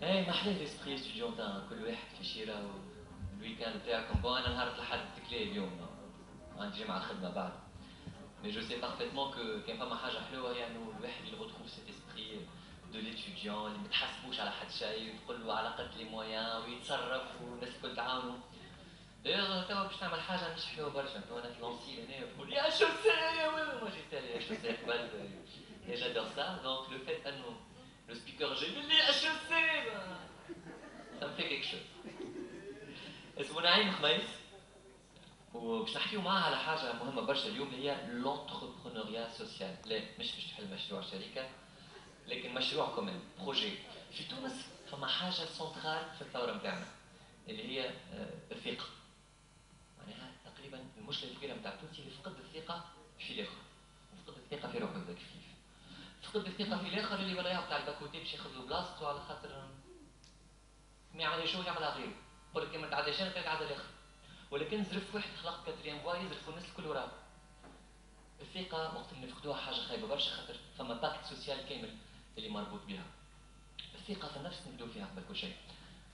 ايه ما احلى ليسبري ستوديونتان كل واحد في شيرة والويكاند تاعكم بون انا نهار الاحد تكلي اليوم عندي جمعة خدمة بعد مي جو سي بارفيتمون كو كاين فما حاجة حلوة هي انه الواحد اللي غوتخوف سيت اسبري دو ليتيديون اللي ما تحسبوش على حد شيء وتقول له على قد لي مويان ويتصرف والناس الكل تعاونوا. دايوغ توا باش تعمل حاجة مش حلوة برشا تو انا تلونسي هنا تقول يا شو سي مو جيت يا شو سي قبل et j'adore ça donc le fait انه le speaker j'ai اللي HEC ça me fait quelque chose. اسمه نعيم خميس وباش نحكيو معاه على حاجة مهمة برشا اليوم هي لونتربرونوريا سوسيال. لا مش باش تحل مشروع شركة لكن مشروع كومن بروجي. في تونس فما حاجة سنترال في الثورة نتاعنا اللي هي الثقة. معناها تقريبا المشكلة الكبيرة نتاع التونسي اللي فقد الثقة في الآخر وفقد الثقة في روحه هذاك كيف. فقد الثقة في الآخر اللي ولا يعطي على الباكوتي باش ياخذ له بلاصتو على خاطر ما يعمل شو يعملها غيره. يقول لك ما تعداش انا تعدى الاخر. ولكن زرف واحد خلق كاتريام فوا يزرفوا الناس الكل وراه. الثقة وقت اللي نفقدوها حاجة خايبة برشا خاطر فما باكت سوسيال كامل اللي مربوط بها. الثقة في النفس نبدو فيها قبل كل شيء.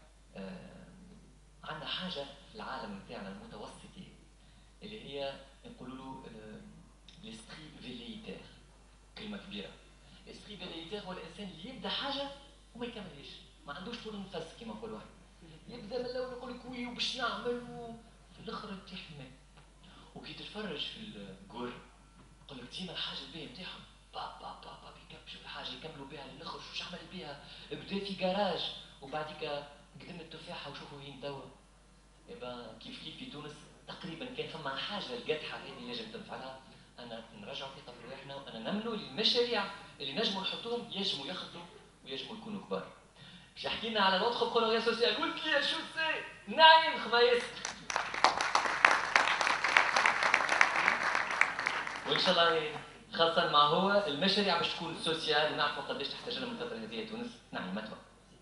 عندنا حاجة في العالم نتاعنا المتوسطي اللي هي نقولوا له ليسبري فيليتير. كلمة كبيرة. ليسبري فيليتير هو الإنسان اللي يبدا حاجة وما يكملهاش. ما عندوش طول نفس كما نقولوا يبدا من الاول يقول لك وي وباش نعمل في الاخر تطيح في الماء. وكي تتفرج في الجور يقول لك ديما الحاجه الباهيه نتاعهم با يكبشوا الحاجه يكملوا بها للاخر شوش عمل بها بدا في جراج وبعديك قدم التفاحه وشوفوا وين توا. يبقى كيف في تونس تقريبا كان فما حاجه القدحه هذه اللي نجم تنفعلها. انا نرجعوا ثقه في روحنا وانا نمنوا المشاريع اللي نجموا نحطوهم يجموا يخطوا ويجموا يكونوا كبار. باش يحكي لنا على لونتربرونيا سوسيال قلت لي شو سي نعيم خميس. وان شاء الله خاصة مع هو المشاريع باش تكون سوسيال ونعرفوا قداش تحتاج لنا من الفترة هذه تونس. نعم متوا.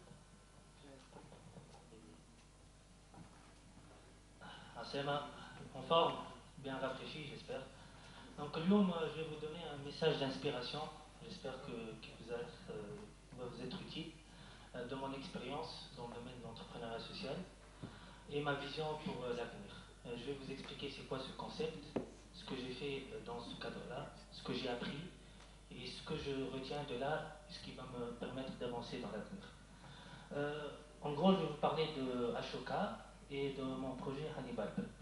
Asema, en forme, bien rafraîchi j'espère. Donc اليوم je vais vous donner un message d'inspiration. J'espère que va vous être utile. De mon expérience dans le domaine de l'entrepreneuriat social et ma vision pour l'avenir. Je vais vous expliquer c'est quoi ce concept, ce que j'ai fait dans ce cadre-là, ce que j'ai appris et ce que je retiens de là, ce qui va me permettre d'avancer dans l'avenir. En gros, je vais vous parler de Ashoka et de mon projet Hannibal Pulp.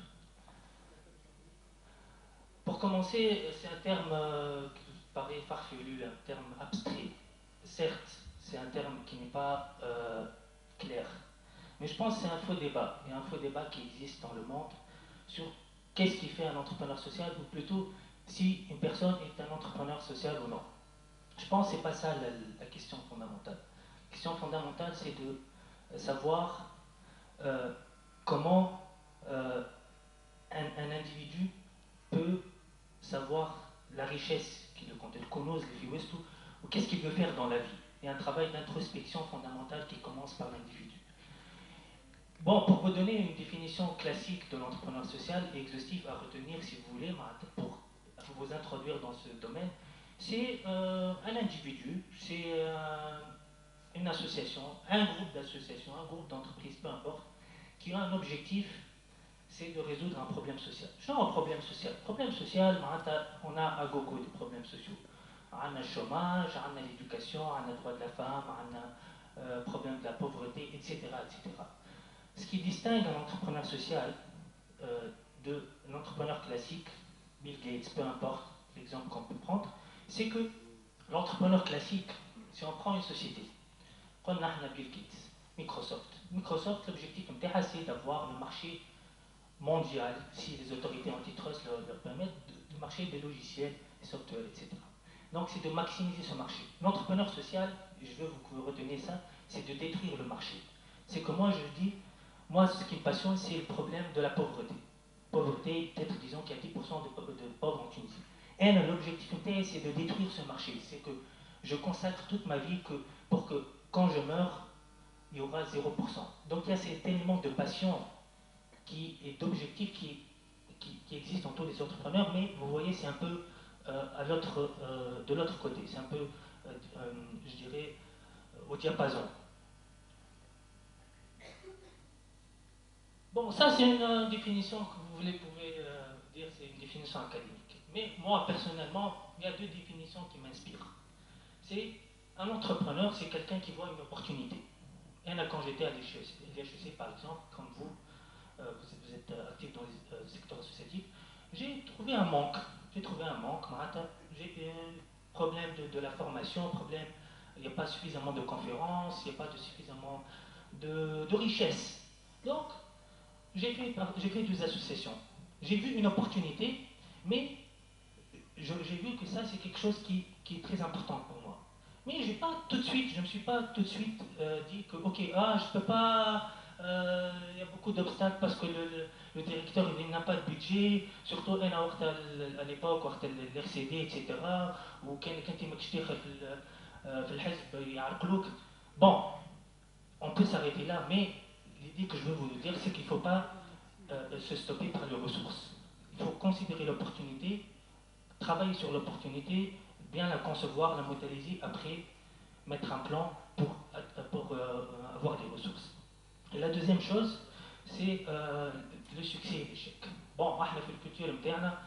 Pour commencer, c'est un terme qui paraît farfelu, un terme abstrait. Certes, c'est un terme qui n'est pas clair. Mais je pense que c'est un faux débat. Il y a un faux débat qui existe dans le monde sur qu'est-ce qui fait un entrepreneur social, ou plutôt si une personne est un entrepreneur social ou non. Je pense que ce n'est pas ça la question fondamentale. La question fondamentale, c'est de savoir comment un individu peut savoir la richesse qui le contient, ou qu'est-ce qu'il veut faire dans la vie. Il y a un travail d'introspection fondamentale qui commence par l'individu. Bon, pour vous donner une définition classique de l'entrepreneur social et exhaustive à retenir, si vous voulez, pour vous introduire dans ce domaine, c'est un individu, c'est une association, un groupe d'associations, un groupe d'entreprises, peu importe, qui a un objectif, c'est de résoudre un problème social. Je un problème social. Problème social, on a à gogo des problèmes sociaux. On a le chômage, on a l'éducation, on a le droit de la femme, on a le problème de la pauvreté, etc., etc. Ce qui distingue un entrepreneur social de l'entrepreneur classique, Bill Gates, peu importe l'exemple qu'on peut prendre, c'est que l'entrepreneur classique, si on prend une société, on a Bill Gates, Microsoft. Microsoft, l'objectif c'est d'avoir le marché mondial, si les autorités antitrust leur permettent, le marché des logiciels, des softwares, etc. Donc c'est de maximiser ce marché. L'entrepreneur social, je veux que vous reteniez ça, c'est de détruire le marché. C'est que moi je dis, moi ce qui me passionne c'est le problème de la pauvreté. Pauvreté, peut-être disons qu'il y a 10% de pauvres en Tunisie. Et l'objectif c'est de détruire ce marché. C'est que je consacre toute ma vie pour que quand je meurs, il y aura 0%. Donc il y a cet élément de passion et d'objectif qui existe en tous les entrepreneurs, mais vous voyez c'est un peu de l'autre côté, c'est un peu, je dirais, au diapason. Bon, ça c'est une définition que vous voulez, pouvez dire, c'est une définition académique. Mais moi, personnellement, il y a deux définitions qui m'inspirent. C'est un entrepreneur, c'est quelqu'un qui voit une opportunité. Et là, quand j'étais à l'HEC, par exemple, comme vous, vous êtes actif dans le secteur associatif, j'ai trouvé un manque. J'ai trouvé un manque. J'ai un problème de la formation, problème, il n'y a pas suffisamment de conférences, il n'y a pas suffisamment de richesse. Donc, j'ai fait deux associations. J'ai vu une opportunité, mais j'ai vu que ça, c'est quelque chose qui est très important pour moi. Mais j'ai pas tout de suite, je ne me suis pas tout de suite dit que, ok, je peux pas, il y a beaucoup d'obstacles parce que le directeur il n'a pas de budget, surtout à l'époque, l'RCD, etc. ou كان يمك تشتغل في الحزب يعرقلوك. Bon, on peut s'arrêter là, mais l'idée que je veux vous dire, c'est qu'il ne faut pas se stopper par les ressources. Il faut considérer l'opportunité, travailler sur l'opportunité, bien la concevoir, la modéliser, après mettre un plan pour avoir des ressources. Et la deuxième chose, c'est le succès et l'échec. Bon, moi, في الكولتور نتاعنا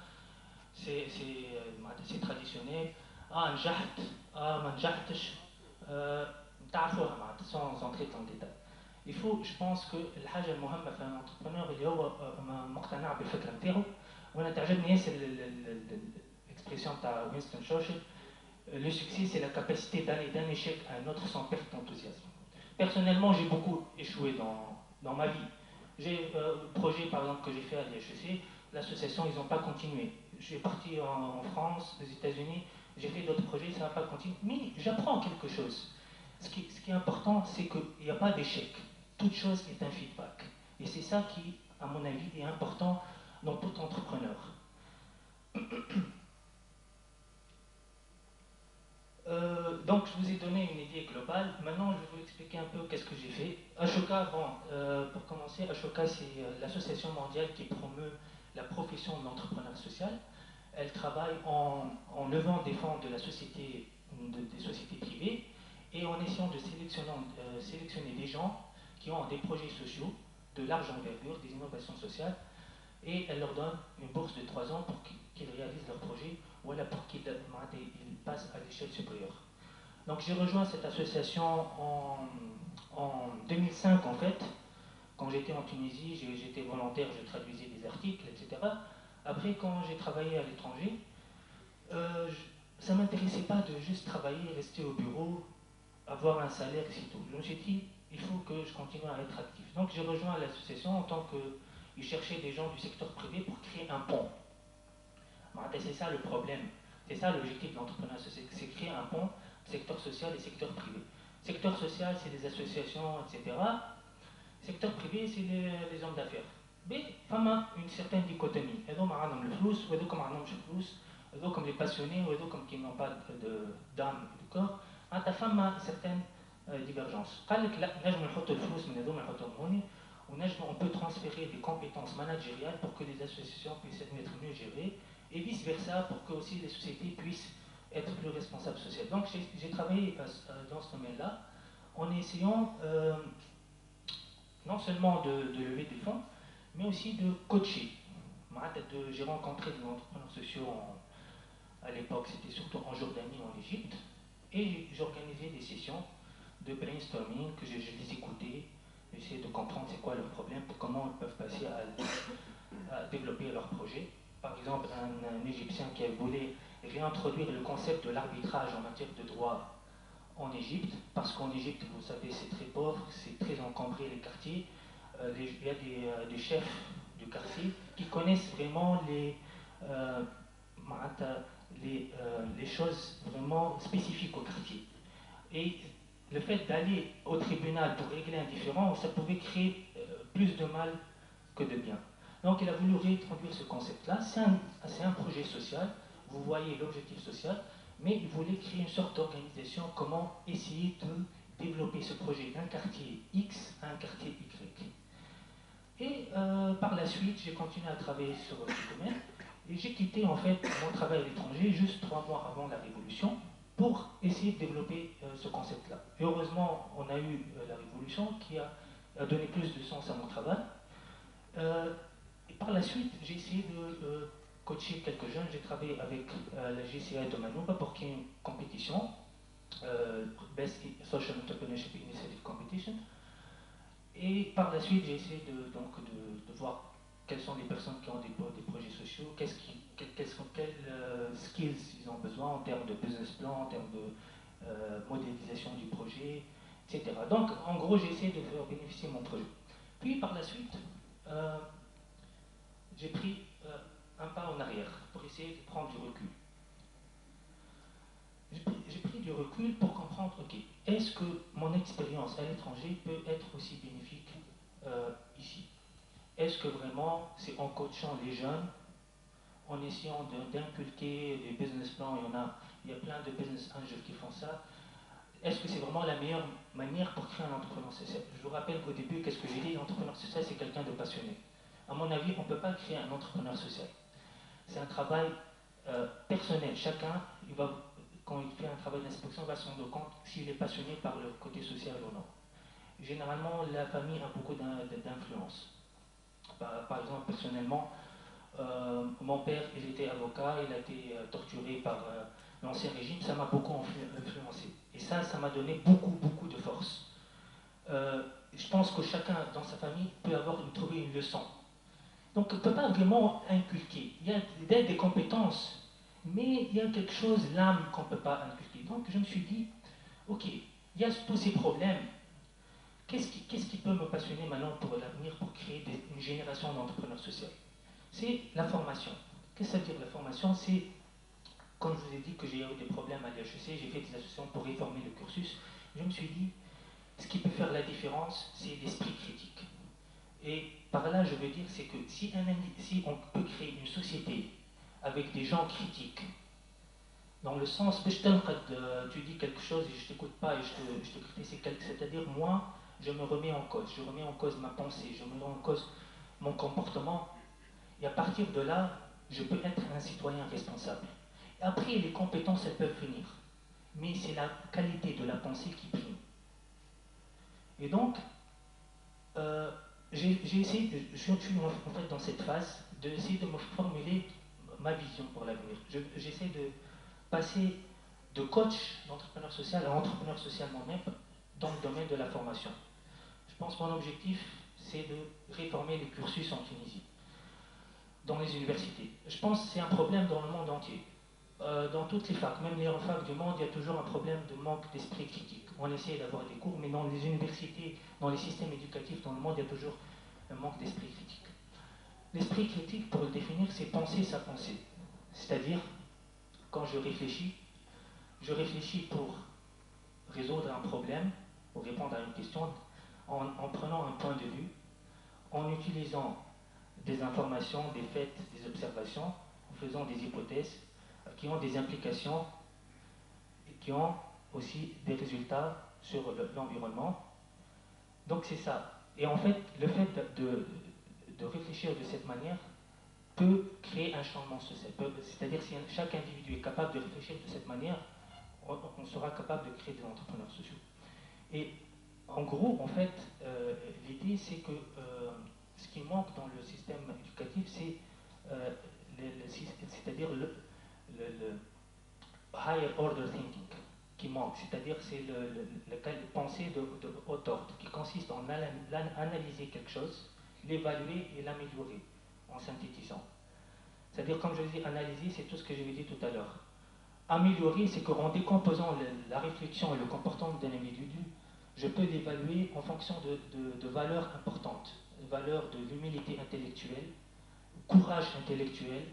c'est traditionnel. نجحت ما نجحتش تعرفوها معناتها sans entrer dans le détail. Il faut, je pense que الحاجة المهمة في un entrepreneur اللي هو مقتنع بالفكرة نتاعو. وانا تعجبني ياسر l'expression de Winston Churchill. Le succès, c'est la capacité d'aller d'un échec à un autre sans perdre d'enthousiasme. Personnellement, j'ai beaucoup échoué dans ma vie. J'ai le projet, par exemple, que j'ai fait à l'IHEC, l'association, ils n'ont pas continué. Je suis parti en France, aux États-Unis, j'ai fait d'autres projets, ça n'a pas continué. Mais j'apprends quelque chose. Ce qui est important, c'est qu'il n'y a pas d'échec. Toute chose est un feedback. Et c'est ça qui, à mon avis, est important dans tout entrepreneur. Donc je vous ai donné une idée globale. Maintenant, je vais vous expliquer un peu qu'est-ce que j'ai fait. Ashoka, pour commencer, Ashoka, c'est l'association mondiale qui promeut la profession de l'entrepreneur social. Elle travaille en levant des fonds de la société, des sociétés privées et en essayant de sélectionner des gens qui ont des projets sociaux de large envergure, des innovations sociales, et elle leur donne une bourse de 3 ans pour qu'ils réalisent leur projet, ou alors pour qu'ils passent à l'échelle supérieure. Donc j'ai rejoint cette association en 2005 en fait. Quand j'étais en Tunisie, j'étais volontaire, je traduisais des articles, etc. Après, quand j'ai travaillé à l'étranger, ça ne m'intéressait pas de juste travailler, rester au bureau, avoir un salaire, et c'est tout. Je me suis dit, il faut que je continue à être actif. Donc j'ai rejoint l'association en tant qu'ils cherchaient des gens du secteur privé pour créer un pont. C'est ça le problème. C'est ça l'objectif de l'entrepreneuriat, c'est créer un pont secteur social et secteur privé. Secteur social, c'est les associations, etc. Secteur privé, c'est les hommes d'affaires. Mais il y a une certaine dichotomie. Et donc, on a le flou, ou donc on a le flou, comme les passionnés, ou comme qui n'ont pas d'âme et de corps. Il y a une certaine divergence. On peut transférer des compétences managériales pour que les associations puissent être mieux gérées et vice-versa pour que aussi les sociétés puissent être plus responsables sociales. Donc j'ai travaillé dans ce domaine-là en essayant non seulement de lever des fonds, mais aussi de coacher. J'ai rencontré des entrepreneurs sociaux à l'époque, c'était surtout en Jordanie, en Égypte, et j'organisais des sessions de brainstorming que je les écoutais, j'essayais de comprendre c'est quoi leur problème, comment ils peuvent passer à développer leur projet. Par exemple, un Égyptien qui voulait réintroduire le concept de l'arbitrage en matière de droit en Égypte, parce qu'en Égypte, vous savez, c'est très pauvre, c'est très encombré les quartiers. Il y a des chefs du quartier qui connaissent vraiment les choses vraiment spécifiques au quartier. Et le fait d'aller au tribunal pour régler un différend, ça pouvait créer plus de mal que de bien. Donc il a voulu réintroduire ce concept-là. C'est un projet social, vous voyez l'objectif social, mais il voulait créer une sorte d'organisation, comment essayer de développer ce projet d'un quartier X à un quartier Y. Et par la suite, j'ai continué à travailler sur ce domaine, et j'ai quitté en fait mon travail à l'étranger juste 3 mois avant la Révolution pour essayer de développer ce concept-là. Et heureusement, on a eu la Révolution qui a donné plus de sens à mon travail. Et par la suite, j'ai essayé de coacher quelques jeunes. J'ai travaillé avec la GCI de Manouba pour qu'il y ait une compétition, Best Social Entrepreneurship Initiative Competition. Et par la suite, j'ai essayé de voir quelles sont les personnes qui ont des projets sociaux, quels skills ils ont besoin en termes de business plan, en termes de modélisation du projet, etc. Donc, en gros, j'ai essayé de faire bénéficier mon projet. Puis, par la suite, j'ai pris un pas en arrière pour essayer de prendre du recul. J'ai pris du recul pour comprendre, ok, est-ce que mon expérience à l'étranger peut être aussi bénéfique ici? Est-ce que vraiment c'est en coachant les jeunes, en essayant d'inculquer des business plans, il y a plein de business angels qui font ça, est-ce que c'est vraiment la meilleure manière pour créer un entrepreneur social? Je vous rappelle qu'au début, qu'est-ce que j'ai dit? L'entrepreneur social, c'est quelqu'un de passionné. À mon avis, on ne peut pas créer un entrepreneur social. C'est un travail personnel. Chacun, quand il fait un travail d'inspection, va se rendre compte s'il est passionné par le côté social ou non. Généralement, la famille a beaucoup d'influence. Par exemple, personnellement, mon père, il était avocat, il a été torturé par l'ancien régime, ça m'a beaucoup influencé. Et ça m'a donné beaucoup de force. Je pense que chacun dans sa famille peut trouver une leçon. Donc on ne peut pas vraiment inculquer. Il y a des compétences, mais il y a quelque chose, l'âme, qu'on ne peut pas inculquer. Donc je me suis dit, ok, il y a tous ces problèmes. Qu'est-ce qui peut me passionner maintenant pour l'avenir, pour créer une génération d'entrepreneurs sociaux? C'est la formation. Qu'est-ce que ça veut dire la formation? C'est, comme je vous ai dit que j'ai eu des problèmes à l'HEC, j'ai fait des associations pour réformer le cursus. Je me suis dit, ce qui peut faire la différence, c'est l'esprit critique. Et par là, je veux dire, c'est que si on peut créer une société avec des gens critiques, dans le sens, tu dis quelque chose et je ne t'écoute pas et je te critique, c'est-à-dire moi, je me remets en cause ma pensée, je me remets en cause mon comportement, et à partir de là, je peux être un citoyen responsable. Et après, les compétences, elles peuvent venir, mais c'est la qualité de la pensée qui prime. Et donc, j'ai essayé, je suis en fait dans cette phase, d'essayer de me formuler ma vision pour l'avenir. J'essaie de passer de coach d'entrepreneur social à entrepreneur social moi-même dans le domaine de la formation. Je pense que mon objectif, c'est de réformer les cursus en Tunisie, dans les universités. Je pense que c'est un problème dans le monde entier. Dans toutes les facs, même les facs du monde, il y a toujours un problème de manque d'esprit critique. On essaie d'avoir des cours, mais dans les universités, dans les systèmes éducatifs dans le monde, il y a toujours un manque d'esprit critique. L'esprit critique, pour le définir, c'est penser sa pensée. C'est-à-dire, quand je réfléchis pour résoudre un problème, pour répondre à une question, en prenant un point de vue, en utilisant des informations, des faits, des observations, en faisant des hypothèses qui ont des implications et qui ont aussi des résultats sur l'environnement. Donc c'est ça. Et en fait, le fait de réfléchir de cette manière peut créer un changement social. C'est-à-dire si chaque individu est capable de réfléchir de cette manière, on sera capable de créer des entrepreneurs sociaux. Et en gros, en fait, l'idée c'est que ce qui manque dans le système éducatif, c'est-à-dire le higher order thinking qui manque, c'est-à-dire c'est la pensée de haut ordre qui consiste en analyser quelque chose, l'évaluer et l'améliorer en synthétisant. C'est-à-dire, comme je dis, analyser, c'est tout ce que j'avais dit tout à l'heure. Améliorer, c'est qu'en décomposant la réflexion et le comportement d'un individu, je peux l'évaluer en fonction de valeurs importantes, valeurs de l'humilité intellectuelle, courage intellectuel,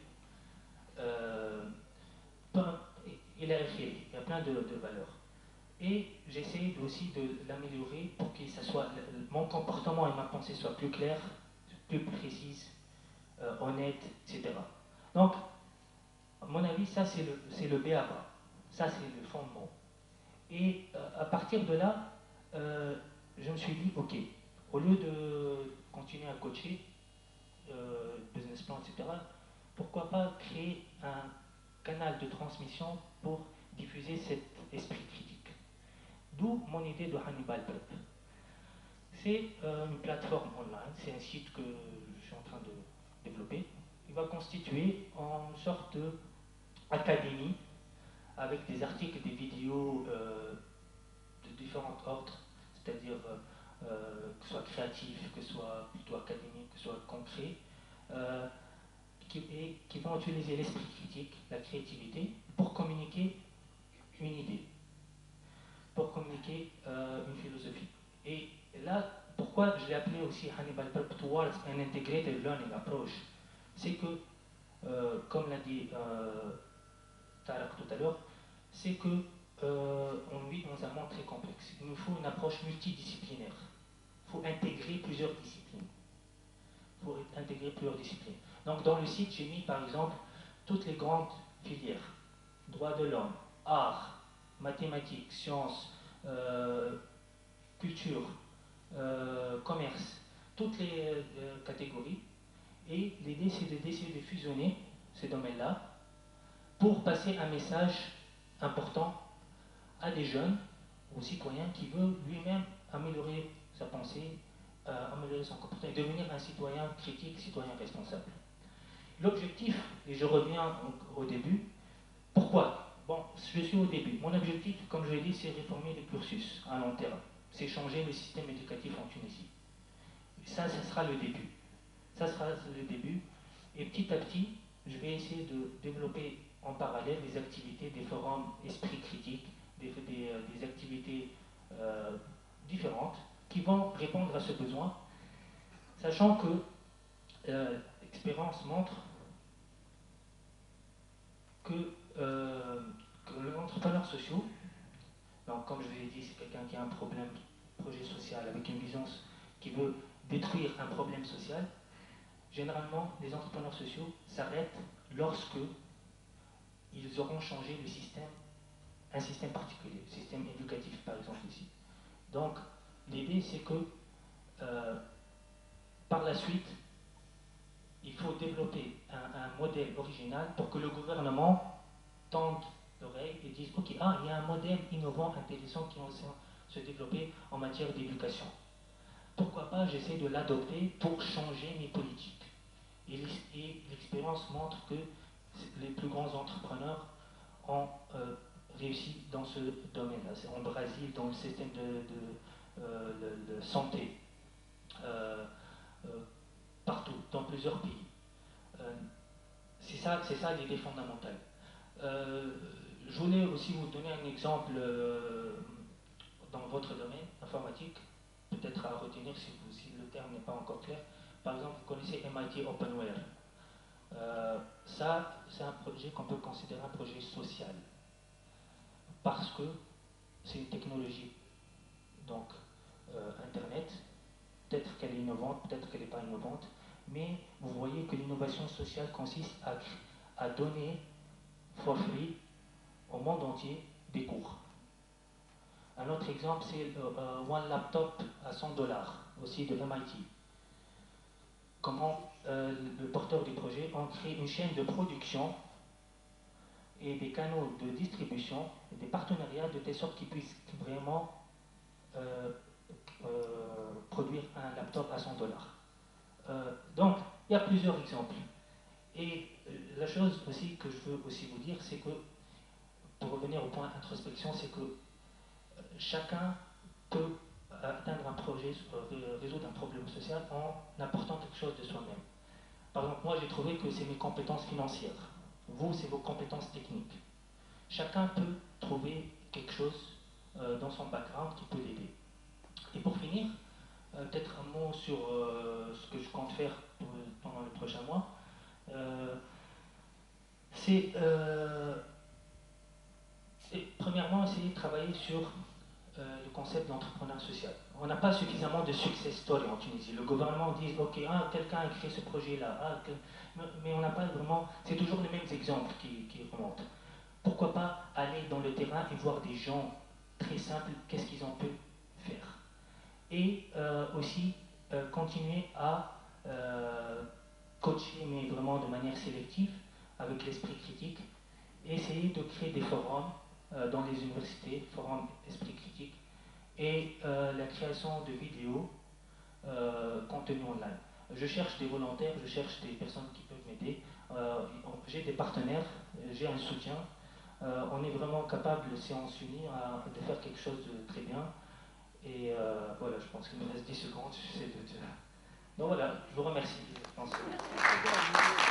il y a plein de valeurs. Et j'essaie aussi de l'améliorer pour que mon comportement et ma pensée soient plus clairs, plus précises, honnêtes, etc. Donc, à mon avis, ça c'est le B.A.B.A. Ça c'est le fondement. Et à partir de là, je me suis dit, ok, au lieu de continuer à coacher, business plan, etc., pourquoi pas créer un canal de transmission pour diffuser cet esprit critique. D'où mon idée de Hannibal Prep. C'est une plateforme online, c'est un site que je suis développer, il va constituer en sorte d'académie avec des articles, des vidéos de différents ordres, c'est-à-dire que ce soit créatif, que ce soit plutôt académique, que ce soit concret, qui vont utiliser l'esprit critique, la créativité, pour communiquer une idée, pour communiquer une philosophie. Et là, pourquoi je l'ai appelé aussi Hannibal Burp towards an integrated learning approach, c'est que, comme l'a dit Tarek tout à l'heure, c'est que on vit dans un monde très complexe. Il nous faut une approche multidisciplinaire. Il faut intégrer plusieurs disciplines. Donc dans le site, j'ai mis par exemple toutes les grandes filières. Droits de l'homme, art, mathématiques, sciences, culture, commerce, toutes les catégories. Et l'idée, c'est d'essayer de fusionner ces domaines-là pour passer un message important à des jeunes, aux citoyens qui veulent lui-même améliorer sa pensée, améliorer son comportement et devenir un citoyen critique, citoyen responsable. L'objectif, et je reviens au début, pourquoi? Bon, je suis au début. Mon objectif, comme je l'ai dit, c'est réformer les cursus à long terme. C'est changer le système éducatif en Tunisie. Ça sera le début. Ça sera le début. Et petit à petit, je vais essayer de développer en parallèle des activités, des forums esprit critique, des activités différentes qui vont répondre à ce besoin, sachant que l'expérience montre que les entrepreneurs sociaux, donc comme je vous l'ai dit, c'est quelqu'un qui a un problème, projet social, avec une vision qui veut détruire un problème social. Généralement, les entrepreneurs sociaux s'arrêtent lorsque ils auront changé le système, un système particulier, le système éducatif par exemple ici. Donc, l'idée c'est que par la suite, il faut développer un modèle original pour que le gouvernement tende l'oreille et dise ok, il y a un modèle innovant, intéressant qui va se développer en matière d'éducation. Pourquoi pas j'essaie de l'adopter pour changer mes politiques. Et l'expérience montre que les plus grands entrepreneurs ont réussi dans ce domaine-là. C'est en Brésil, dans le système de santé, partout, dans plusieurs pays. C'est ça l'idée fondamentale. Je voulais aussi vous donner un exemple dans votre domaine informatique, peut-être à retenir si le terme n'est pas encore clair. Par exemple, vous connaissez MIT Openware. Ça, c'est un projet qu'on peut considérer un projet social, parce que c'est une technologie, donc Internet, peut-être qu'elle est innovante, peut-être qu'elle n'est pas innovante, mais vous voyez que l'innovation sociale consiste à donner for free au monde entier des cours. Un autre exemple, c'est One Laptop à $100, aussi de MIT. Comment le porteur du projet a créé une chaîne de production et des canaux de distribution et des partenariats de telle sorte qu'ils puissent vraiment produire un laptop à $100. Donc, il y a plusieurs exemples. Et la chose aussi que je veux aussi vous dire, c'est que, pour revenir au point introspection, c'est que chacun peut atteindre un projet, résoudre un problème social en apportant quelque chose de soi-même. Par exemple, moi j'ai trouvé que c'est mes compétences financières. Vous, c'est vos compétences techniques. Chacun peut trouver quelque chose dans son background qui peut l'aider. Et pour finir, peut-être un mot sur ce que je compte faire pendant les prochains mois. C'est premièrement essayer de travailler sur le concept d'entrepreneur social. On n'a pas suffisamment de success story en Tunisie. Le gouvernement dit ok, quelqu'un a créé ce projet-là, mais on n'a pas vraiment. C'est toujours les mêmes exemples qui remontent. Pourquoi pas aller dans le terrain et voir des gens très simples, qu'est-ce qu'ils ont pu faire. Et aussi continuer à coacher, mais vraiment de manière sélective, avec l'esprit critique, et essayer de créer des forums dans les universités, forums esprit critique, et la création de vidéos contenues online. Je cherche des volontaires, je cherche des personnes qui peuvent m'aider. J'ai des partenaires, j'ai un soutien. On est vraiment capable, si on s'unit, de faire quelque chose de très bien. Et voilà, je pense qu'il me reste 10 secondes. Donc voilà, je vous remercie. Je pense.